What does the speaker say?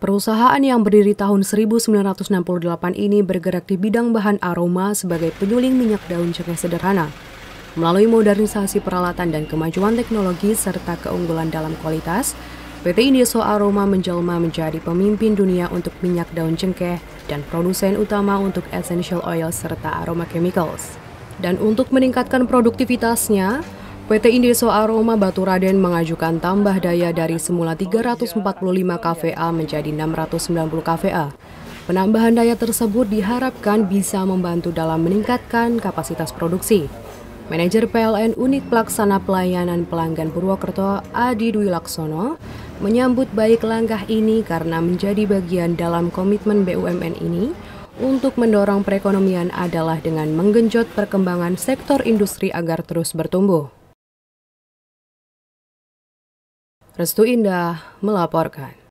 Perusahaan yang berdiri tahun 1968 ini bergerak di bidang bahan aroma sebagai penyuling minyak daun cengkeh sederhana. Melalui modernisasi peralatan dan kemajuan teknologi serta keunggulan dalam kualitas, PT Indeso Aroma menjelma menjadi pemimpin dunia untuk minyak daun cengkeh dan produsen utama untuk essential oil serta aroma chemicals. Dan untuk meningkatkan produktivitasnya, PT Indeso Aroma Baturaden mengajukan tambah daya dari semula 345 kVA menjadi 690 kVA. Penambahan daya tersebut diharapkan bisa membantu dalam meningkatkan kapasitas produksi. Manajer PLN Unit Pelaksana Pelayanan Pelanggan Purwokerto, Adi Dwi Laksono, menyambut baik langkah ini karena menjadi bagian dalam komitmen BUMN ini untuk mendorong perekonomian adalah dengan menggenjot perkembangan sektor industri agar terus bertumbuh. Restu Indah melaporkan.